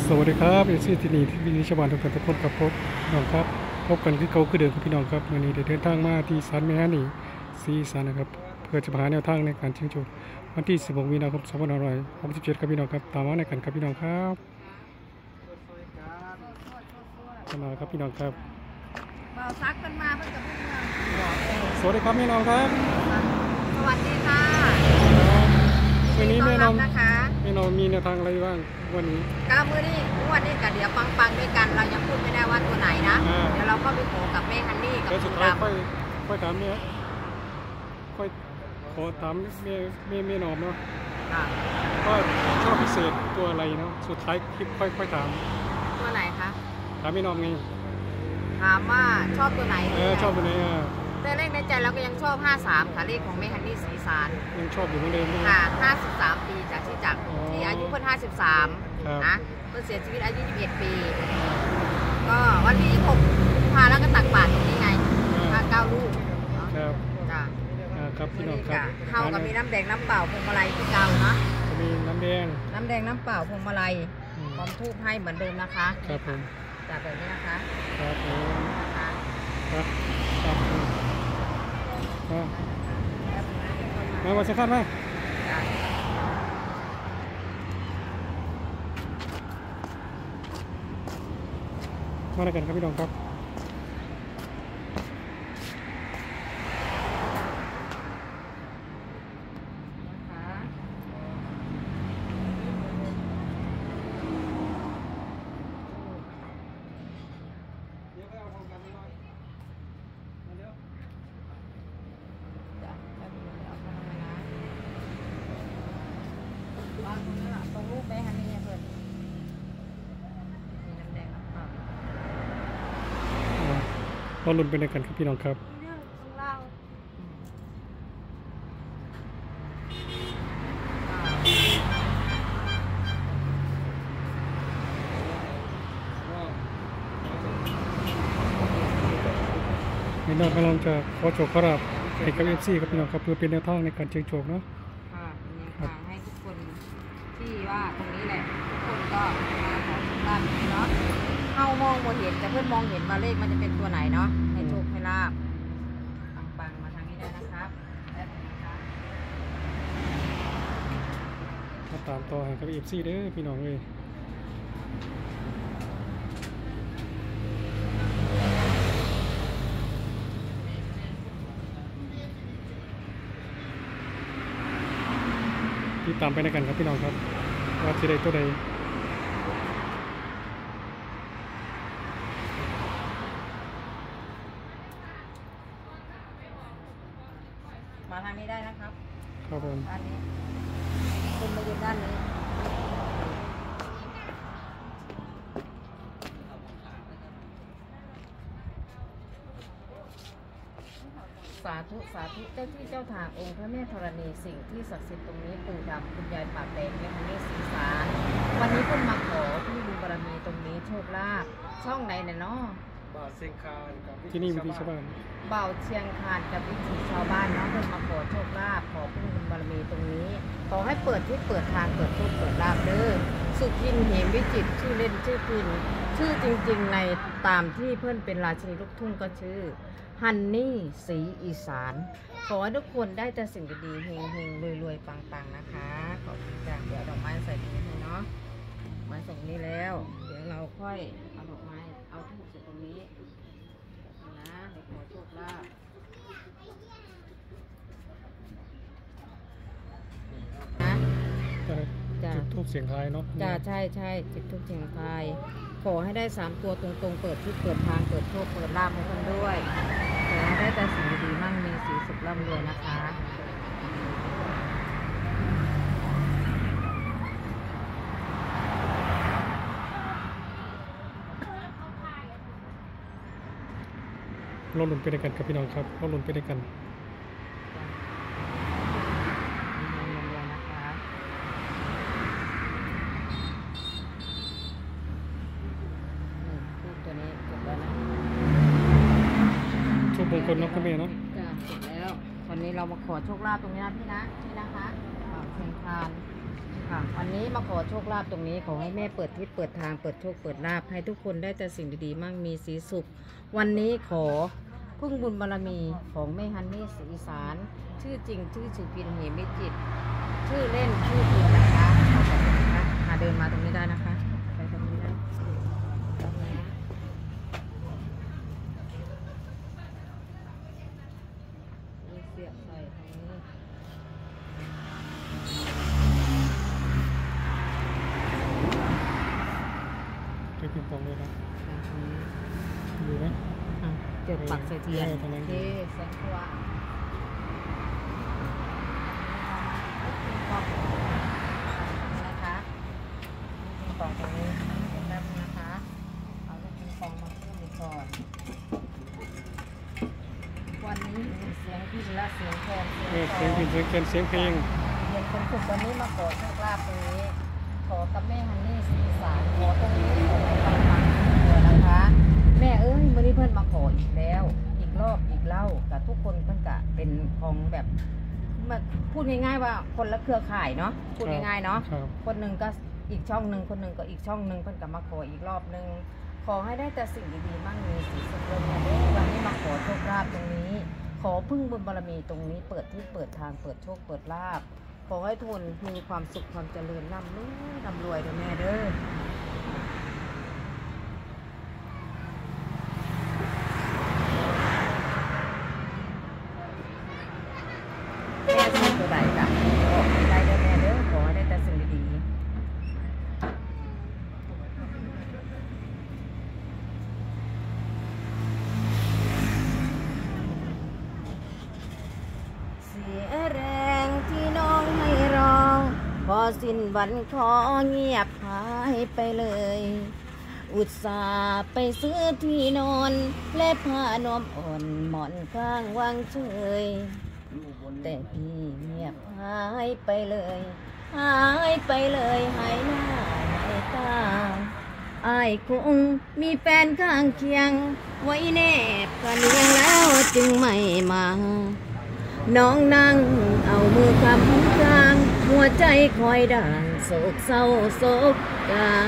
สวัสดีครับเอซี่ที่นี่ที่วินิชาวบ้านทุกท่านทุกคนครับพี่น้องครับพบกันคือเก่าคือเดิมครับพี่น้องครับวันนี้ได้เดินทางมาที่ศาลแม่ฮันนี่ซีศาลนะครับเพื่อจะหาแนวทางในการชิงโชควันที่16มีนาคม2567ครับพี่น้องครับตามมาในกันครับพี่น้องครับมาครับพี่น้องครับเบาซักกันมาเพื่อนกับเพื่อนสวัสดีครับแม่น้องครับสวัสดีค่ะวันนี้แม่น้องนะคะแม่น้องมีแนวทางอะไรบ้างวันนี้ก้าวมือนี่วันนี้กับเดี๋ยวปังด้วยกันเรายังพูดไม่ได้ว่าตัวไหนนะเดี๋ยวเราก็ไปขอกับแม่ฮันนี่กับสุดท้ายค่อยถามเนี่ยค่อยขอถามแม่น้องเนาะว่าชอบพิเศษตัวอะไรเนาะสุดท้ายคลิปค่อยถามตัวไหนคะถามแม่น้องไงถามว่าชอบตัวไหนชอบตัวไหนแต่เลขในใจเราก็ยังชอบ53ค่ะเลขของแม่ฮันนี่สีสารยังชอบอยู่เหมือนเดิมค่ะ53ปีจากที่อายุเพิ่น53นะเพิ่นเสียชีวิตอายุ21ปีก็วันที่6พาแล้วก็ตักบาตรตรงนี้ไงพา9ลูกครับจ้ะครับพี่น้องครับเข้ากับมีน้ำแดงน้ำเปล่าพวงมาลัยที่เก่าเนาะมีน้ำแดงน้ำเปล่าพวงมาลัยพร้อมทูบให้เหมือนเดิมนะคะครับผมจากแบบนี้นะคะครับผมนะคะครับครับมาวันสักครั้งไหมมาแล้วกันครับพี่น้องครับตรงรูปไปฮันนี่เพื่อนมีน้ำแดงน้ำเปล่าเราลุ้นไปในกันครับพี่น้องครับพี่น้องกำลังจะขอโชคขอรับให้กับFCครับพี่น้องครับเพื่อเป็นแนวทางในการเชิงโชคเนาะค่ะให้ทุกคนที่ว่าตรงนี้แหละทุกคนก็มาขอโชคลาภเนาะเข้ามองบ่เห็นแต่เพื่อนมองเห็นว่าเลขมันจะเป็นตัวไหนเนาะให้โชคให้ลาภปังมาทางนี้ได้นะครับมาตามต่อให้กับFCเด้อพี่น้องเลยที่ตามไปในกันครับพี่น้องครับว่าจะได้ตัวใดมาทางนี้ได้นะครับครับผมด้านนี้คุณมาอยู่ด้านนี้สาธุสาธุเจ้าที่เจ้าทางองค์พระแม่ธรณีสิ่งที่ศักดิ์สิทธิ์ตรงนี้ปู่ดำคุณยายปากแดงแม่ฮันนี่สีสารวันนี้คุณมาขอที่บุญบารมีตรงนี้โชคลาภช่องไหนเนี่ยเนาะบ่าวเชียงคานกับที่นี่วิถีชาวบ้านบ่าวเชียงคานกับวิถีชาวบ้านเนาะเพื่อมาขอโชคลาภขอพึ่งบุญบารมีตรงนี้ขอให้เปิดที่เปิดทางเปิดโชคเปิดลาภเด้อสุขินเหมวิจิตชื่อเล่นชื่อพินชื่อจริงๆในตามที่เพื่อนเป็นราชินีลูกทุ่งก็ชื่อฮันนี่สีอีสานขอให้ทุกคนได้แต่สิ่งดีๆเฮงๆรวยๆปังๆนะคะขอบคุณจ้าเดี๋ยวดอกไม้ใส่ตรงนี้ให้เนาะมาส่งนี้แล้วเดี๋ยวเราค่อยเอาดอกไม้เอาทูบใส่ตรงนี้นะให้ขอโชคลาภนะจุดทูบเสียงทายเนาะจ้าใช่จุดทูบเสียงทายขอให้ได้3ตัวตรงๆเปิดที่เปิดทางเปิดโชคเปิดลาภให้ท่านด้วยขอให้ได้แต่สิ่งดีๆมั่งมีสีสุขร่ำรวยนะคะเราลุ้นไปด้วยกันครับพี่น้องครับเราลุ้นไปด้วยกันทุกมงคลน้องคุณแม่เนาะจ้ะเสร็จแล้ววันนี้เรามาขอโชคลาภตรงนี้นะพี่นะนี่นะคะเชียงคานค่ะวันนี้มาขอโชคลาภตรงนี้ขอให้แม่เปิดทิศเปิดทางเปิดโชคเปิดลาภให้ทุกคนได้แต่สิ่งดีๆมั่งมีสีสุขวันนี้ขอพึ่งบุญบารมีของแม่ฮันนี่ศรีอีสานชื่อจริงชื่อสุพินเหมิจิตรชื่อเล่นชื่อจริงนะคะเดินมาตรงนี้ได้นะคะไปตรงนี้ได้ตรงนี้เสียบใส่ตรงนี้เก็บปิงปองเลยนะดูไหมเจ็บปักใส่เทียนโอเคแสงสว่างนะคะปองตรงนี้แป๊บนะคะเอาลูกปิงปองมาขึ้นก่อนวันนี้มีเสียงพินและเสียงแคนเสียงเสียงพินเสียงแคนเสียงเพลงเย็นคนฝึกวันนี้มาขอโชคลาภตรงนี้ขอกับแม่ฮันนี่ศรีอีสานขอตรงนี้ขอให้ปังๆเถอะนะคะแม่เอ้ยมื้อนี้เพื่อนมาขออีกแล้วอีกรอบอีกเล่ากับทุกคนเพื่อนกะเป็นของแบบพูดง่ายๆว่าคนละเครือข่ายเนาะพูดง่ายๆเนาะคนหนึ่งก็อีกช่องหนึ่งคนหนึ่งก็อีกช่องหนึ่งเพื่อนกะมาขออีกรอบหนึ่งขอให้ได้แต่สิ่งดีๆมั่งมีสีสุขเลยนะเด้อวันนี้มาขอโชคลาภตรงนี้ขอพึ่งบุญบารมีตรงนี้เปิดที่เปิดทางเปิดโชคเปิดลาภขอให้ทุนมีความสุขความเจริญร่ำรวยเด้อแม่เด้อแม่ชอบตัวใดจ้ะขอให้ได้เด้อแม่เด้อขอให้ได้แต่สิ่งดีๆเสียแรงที่น้องให้รอพอสิ้นวันขอเงียบหายไปเลยอุตส่าห์ไปซื้อที่นอนและผ้านวมอ่อนหมอนข้างวางเฉยแต่พี่เงียบหายไปเลยหายไปเลยหายหน้าหายตาอ้ายคงมีแฟนข้างเคียงไว้แนบกันเลี้ยงแล้วจึงไม่มาน้องนั่งเอามือคำกลางหัวใจคอยด่างโศกเศร้าโศกกลาง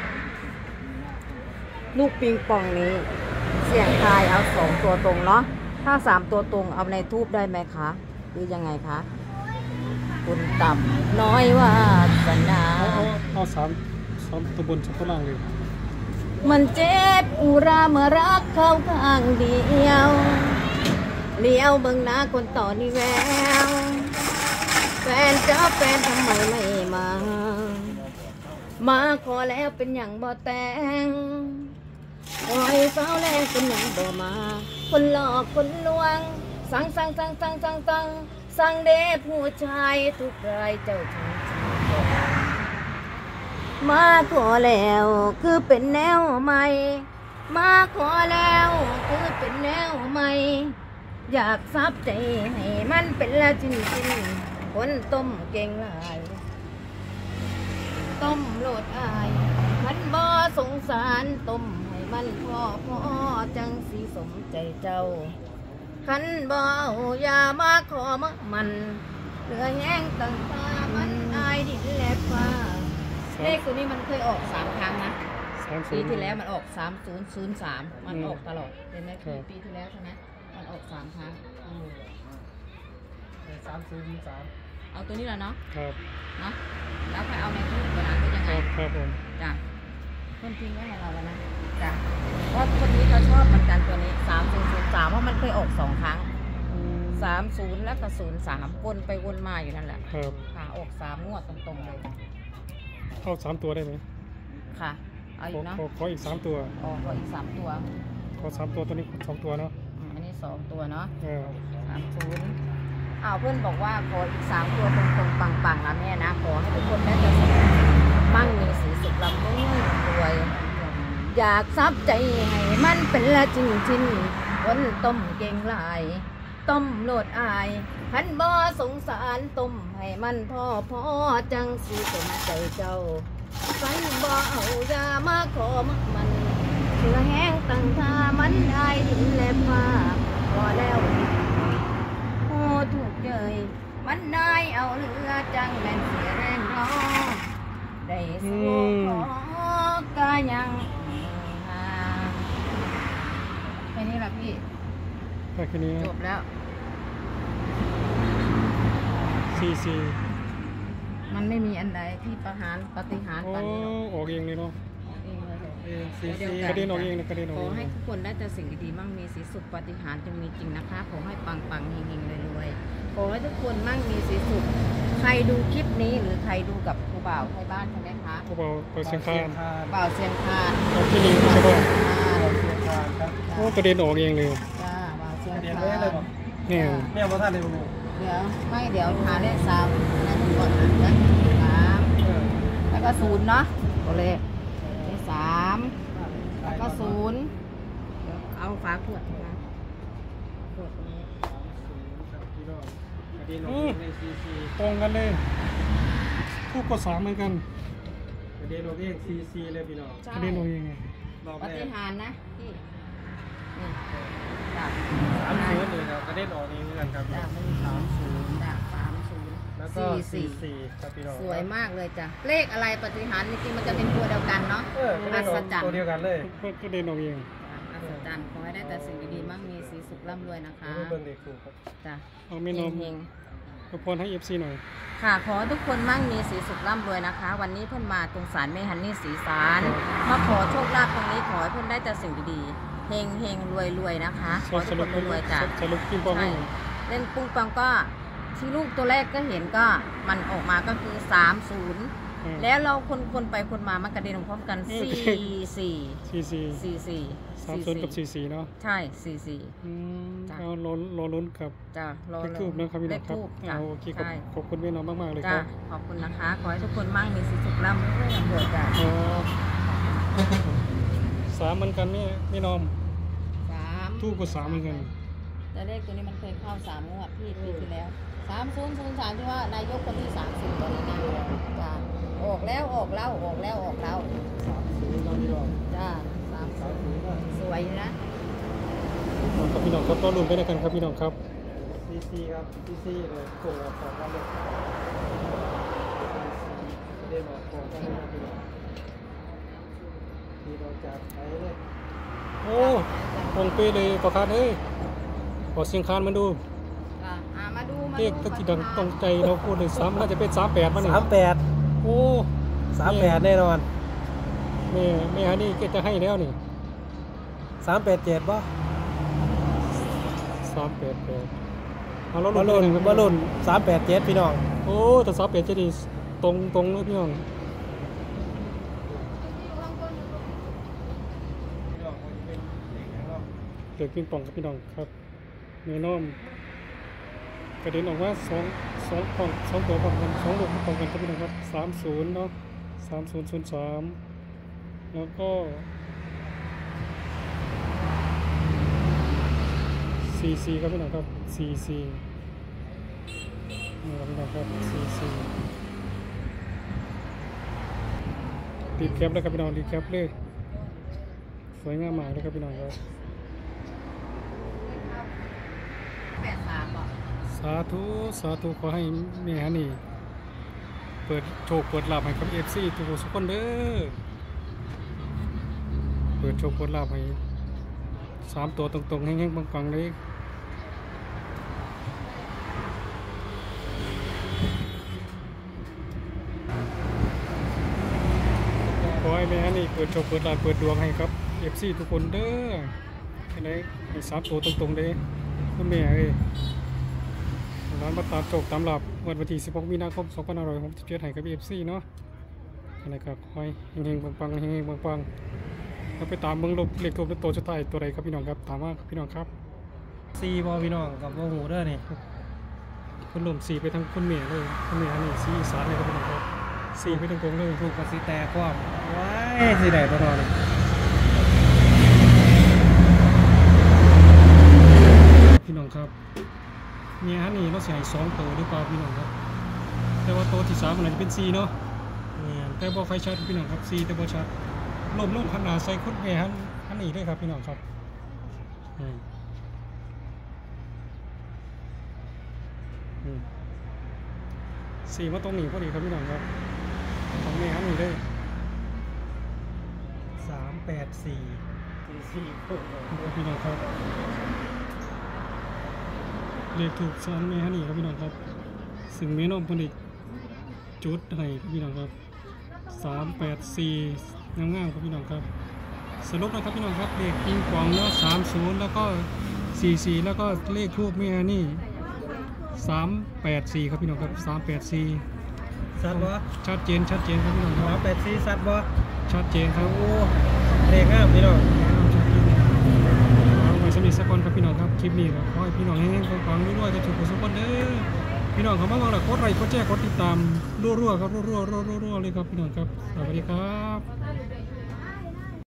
ลูกปิงปองนี้เสี่ยงทายเอา2 ตัวตรงเนาะถ้า3 ตัวตรงเอาในทูบได้ไหมคะหรือยังไงคะคุณต่ำน้อยวาสนาเอาสามตัวบน2ตัวล่างเลยมันเจ็บอุราเมื่อรักเขาข้างเดียวเลี้ยวเบิ่งหน้าคนต่อนี่แววแฟนเจ้าแฟนทำไมไม่มาขอแล้วเป็นอย่างบ่แต่งคอยเฝ้าแรงเป็นอย่างบ่มาคนหลอกคนลวงสั่งเดผู้ชายทุกรายเจ้าชายมาขอแล้วคือเป็นแนวใหม่มาขอแล้วคือเป็นแนวใหม่อยากซับใจให้มันเป็นละจริงคนต้มเก่งหลายต้มโลดอายมันบ่สงสารต้มให้มันพ่อจังสีสมใจเจ้าขันบ่เอาอย่ามาขอมันเหลือแห้งตั้งตามันอายดินแลกฟ้าเลขตัวนี้มันเคยออก3 ครั้งนะปีที่แล้วมันออก3003มันออกตลอดเห็นไหมปีที่แล้วใช่ไหมมันออก3 ครั้ง3003เอาตัวนี้แล้วเนาะครับเนาะแล้วไปเอาในตู้ก่อนนะเป็นยังไงครับผมจ้ะเพิ่มทิ้งไว้ให้เราแล้วนะจ้ะเพราะคนนี้เขาชอบเหมือนกันตัวนี้3003เพราะมันเคยออก2 ครั้ง30แล้วก็03วนไปวนมาอยู่นั่นแหละครับค่ะออก3 งวดตรงๆเลยเข้า3 ตัวได้ไหมค่ะเอาอีกเนาะขออีก3 ตัวขออีก3 ตัวขอ3 ตัวตัวนี้2 ตัวเนาะอันนี้2 ตัวเนาะ30เพื่อนบอกว่าขออีก3 ตัวตรงๆปังๆนะแม่นะขอให้ทุกคนได้จะมั่งมีสีสุขลำรวยอยากซับใจให้มันเป็นละจริงคนต้มเก่งหลายต้มโลดอายพันบ่สงสารต้มให้มันพ่อจังสีสมใจเจ้าพันบ่เอาอย่ามาขอมันเชื่อแห้งตั้งท่ามันได้ดินและฟ้าพอแล้วโอ้ถูกเจยมมันได้เอาเรือจังแม่นเสียแรงร้องได้สู้ขอกายังห่างแค่นี้แหละพี่แค่นี้จบแล้ว CC มันไม่มีอันใดที่ประหารปฏิหารโอ้ปานนี้หรอกออกเองเลยเนาะเองเลย CC กระเด็นออกเองเลยกระเด็นออกขเออง ให้ทุกคนได้แต่สิ่งดีๆมั่งมีสีสุขปาฏิหาริย์จะมีจริงนะคะขอให้ปังๆเฮงๆรวยๆขอให้ทุกคนมั่งมีสีสุขใครดูคลิปนี้หรือใครดูกับครูบ่าวไทยบ้านใช่ไหมคะเขาบอกเปิดเสียงคานบ่าวเซียนคานเอาที่ลิงใช่ป่ะเสียการครับโอ้กระเด็นออกเองเลยจ้าบ่าวเซียนเรียนคาไว้เลยบอกเนี่ยแม่ว่าท่านเลยบอกเดี๋ยวไม่เดี๋ยวหาเลขสามนั่นก่อนนะสามแล้วก็ศูนย์เนาะโอเลขเลขสามแล้วก็ศูนย์เดี๋ยวเอาฝาขวดนะขวดนี้กระเด็นออกเองในCC ตรงกันเลยทูกกด3เหมือนกันกระเด็นออกเอง CC เลยพี่น้องกระเด็นออกเองไงรอบปแรฏิกหารย์นะพี่นี่จ้ะ 30เลยครับกระเด็นออกเองเหมือนกันครับจ้ะมัน30จ้ะ30 แล้วก็ 44 44ครับพี่น้องสวยมากเลยจ้ะเลขอะไรปฏิหารย์จริงๆมันจะเป็นตัวเดียวกันเนาะกระเด็นออกตัวเดียวกันเลยกระเด็นออกเองอัศจรรย์ขอให้ได้แต่สิ่งดีๆมั่งมีสีสุขร่ำรวยนะคะเบิ่งเด็กถูกครับจ้ะเอาไม่นมเฮงอวยพรให้ FC หน่อยๆค่ะขอให้ทุกคนมั่งมีสีสุขร่ำรวยนะคะ วันนี้เพื่อนมาตรงศาลแม่ฮันนี่สีสารมาขอโชคลาภตรงนี้ขอให้เพื่อนได้แต่สิ่งดีๆเฮงเฮงรวยรวยๆนะคะขอให้สทุกรุคปนรวยๆจ้ะสรุปกินปองใช่ให้เล่นปุ้งปังก็ที่ลูกตัวแรกก็เห็นก็มันออกมาก็คือ30แล้วเราคนไปคนมามันกระเด็นพร้อมกัน44 44 30กับ44เนาะใช่44 จ้ะเอารอลุ้นกับจ้ะรอเลขทูบนะครับพี่น้องครับเลขทูบจ้ะเอาโอเคใช่ขอบคุณแม่น้องมากๆเลยคจ้ะรับขอบคุณนะคะ ขอให้ทุกคนมั่งมีสีสุขร่ำรวยจ้ะ 3เหมือนกันไม่น้อง 3 ทูบก็3เหมือนกันแต่เลขตัวนี้มันเคยเข้า3งวดพี่ปีที่แล้ว3003ที่ว่านายกคนที่30ตอนนี้นะจ้ะออกแล้วออกเล่าออกแล้วออกเล่า 30เราพี่น้องจ้ะ30สวยนะครับพี่น้องครับรอลุ้นไปด้วยกันครับพี่น้องครับ CC ครับ CC เลยโกงออกของกันเลยกระเด็นออกของกันเลยพี่น้องที่เราจัดไปเลยโอ้ตรงเป๊ะเลยประคาดเอ้ยขอเสียงคานมาดูมาดูเลขที่ดังตรงใจเราพูดเลย3น่าจะเป็น38มั้งนี่ 38 โอ้ 38แน่นอนแม่ฮันนี่ก็จะให้แล้วนี่ 387ป่ะ 388เอาเราบอลลูนบอลลูน387พี่น้องโอ้แต่38จะดีตรงเลยพี่น้องเด็กปิงปองกับพี่น้องครับเนื้อน้อมกระเด็นออกมา2ตัวพร้อมกัน2ลูกพร้อมกันครับพี่น้องครับ30เนาะ3003แล้วก็44ครับพี่น้องครับ44นี่ครับพี่น้องครับ44ติดแคปแล้วครับพี่น้องติดแคปเลยสวยงามมากเลยครับพี่น้องครับ 83บอกสาธุขอให้แม่ฮันนี่เปิดโชคเปิดลาภให้กับ FC ทุกคนเด้อเปิดโชคเปิดลาภให้3ตัวตรงๆแห้งๆปังๆเลยขอให้แม่ฮันนี่เปิดโชคเปิดลาภเปิดดวงให้ครับ FC ทุกคนเด้อให้3ตัวตรงๆเลยคุณแม่เอ้ย ร้านมาตามโจกตามหลับวันที่16 มีนาคม 2567ให้กับ FC เนาะอะไรก็คอยเฮงๆปังๆเฮงๆปังๆแล้วไปตามเบิ่งลบเลขทูบตัวสุดท้ายตัวใดครับพี่น้องครับตามว่าพี่น้องครับซีบอพี่น้องกับโมหูเด้อนี่คนลมสีไปทางคนเมียเลยคนเมียนี่สีอีสานเลยครับพี่น้องครับสีไปทางตรงเลยถูกกับซีแตกความว้ายสีแดงตัวนอนเลยพี่น้องครับเมียฮันนี่เราใส่2ตัวหรือเปล่าพี่น้องครับแต่ว่าตัวที่3มันจะเป็น4เนาะเนี่ยแต่บ่ไฟชัดพี่น้องครับ4แต่บ่ชัดลมขนาดใส่คุณแม่ฮันนี่ด้วยครับพี่น้องครับอืมสี่มาตรงนี้พอดีครับพี่น้องครับของแม่ฮันนี่ได้ 384 44โค้งออกครับพี่น้องครับเลขถูกซ้อนแม่ฮันนี่ครับพี่น้องครับซึ่งแม่น้องเพนอีกจุดให้ครับพี่น้องครับ384งามๆครับพี่น้องครับสรุปนะครับพี่น้องครับเลขปิงปองเนาะ30แล้วก็44แล้วก็เลขทูบแม่ฮันนี่384ครับพี่น้องครับ384 ซัดบ่ชัดเจนครับพี่น้องครับ 384ซัดบ่ชัดเจนครับโอ้เลขงามพี่น้องชัดเจนเอาไว้สำหรับสักคนครับพี่น้องครับคลิปนี้ครับขอให้พี่น้องให้ฟังๆด้วยๆกันทุกคนเด้อพี่น้องเขามาบอกแล้วกดไลค์กดแชร์กดติดตามรัวๆครับรัวๆเลยครับพี่น้องครับสวัสดีครับ